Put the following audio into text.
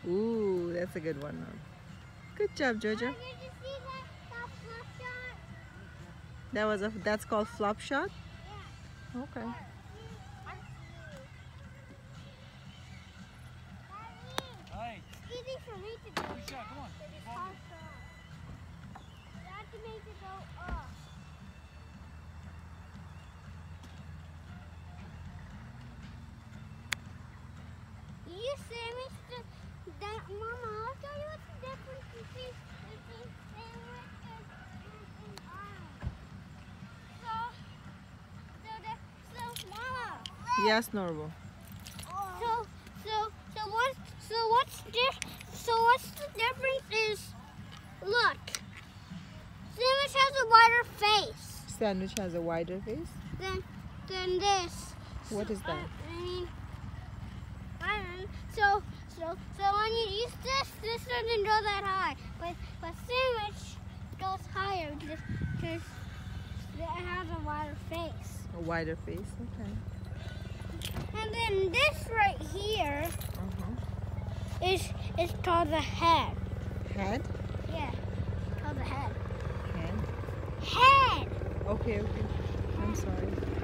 Ooh, that's a good one. Good job, Jojo. Did you see that flop shot? That's called flop shot? Yeah. Okay. Hey. It's easy for me to do. Good shot, come on. But it's hard for us. You have to make it go up. You sandwich that, Mama, I'll tell you what's the difference between sandwich and Arnold. So, Mama. Yes, Norval. So what's the difference is, look, sandwich has a wider face Sandwich has a wider face? than this. What is that? I don't know. So when you use this doesn't go that high. But sandwich goes higher because it has a wider face. A wider face, okay. And then this right here Uh-huh. is called the head. Head? Yeah, called the head. Head? Head! Okay. I'm sorry.